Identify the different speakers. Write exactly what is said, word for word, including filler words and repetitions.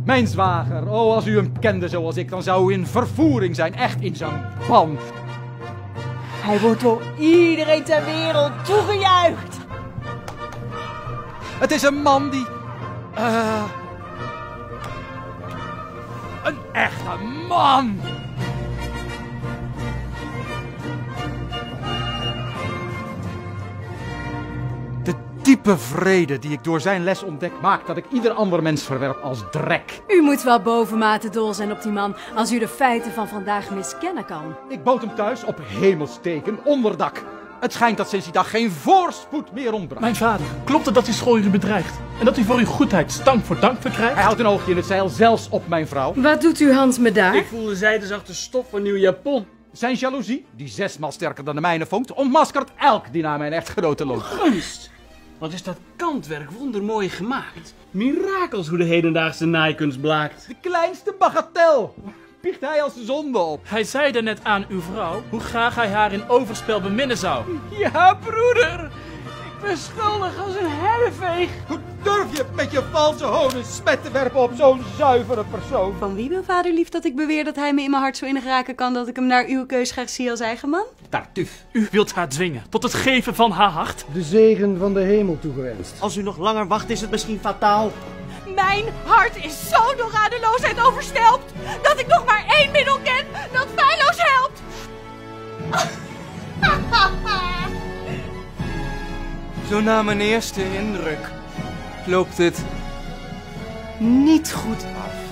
Speaker 1: Mijn zwager, oh, als u hem kende zoals ik, dan zou u in vervoering zijn. Echt in zo'n pan.
Speaker 2: Hij wordt door iedereen ter wereld toegejuicht.
Speaker 1: Het is een man die... Uh, een echte man! De diepe vrede die ik door zijn les ontdek, maakt dat ik ieder ander mens verwerp als drek.
Speaker 3: U moet wel bovenmate dol zijn op die man, als u de feiten van vandaag miskennen kan.
Speaker 1: Ik bood hem thuis op hemelsteken onderdak. Het schijnt dat sinds die dag geen voorspoed meer ontbrak.
Speaker 4: Mijn vader, klopt het dat uw school u bedreigt? En dat u voor uw goedheid stank voor dank verkrijgt?
Speaker 1: Hij houdt een oogje in het zeil, zelfs op mijn vrouw.
Speaker 3: Wat doet uw Hans me daar?
Speaker 5: Ik voel de zijdezachte stof van uw japon.
Speaker 1: Zijn jaloezie, die zesmaal sterker dan de mijne vonkt, ontmaskert elk die naar mijn echtgenote loopt.
Speaker 5: Gunst! Wat is dat kantwerk wondermooi gemaakt. Mirakels hoe de hedendaagse naaikunst blaakt.
Speaker 1: De kleinste bagatel biegt hij als zonde op.
Speaker 4: Hij zeide net aan uw vrouw hoe graag hij haar in overspel beminnen zou.
Speaker 5: Ja, broeder. Ik ben schuldig als een herveeg.
Speaker 1: Hoe durf je met je valse honen spet te werpen op zo'n zuivere persoon?
Speaker 2: Van wie wil vader lief dat ik beweer dat hij me in mijn hart zo innig raken kan dat ik hem naar uw keus graag zie als eigen man?
Speaker 5: Tartuf.
Speaker 4: U wilt haar dwingen tot het geven van haar hart?
Speaker 6: De zegen van de hemel toegewenst.
Speaker 7: Als u nog langer wacht is het misschien fataal.
Speaker 2: Mijn hart is zo door radeloosheid overstelpt dat ik nog maar één middel ken dat feilloos helpt.
Speaker 8: Zo na mijn eerste indruk loopt het niet goed af.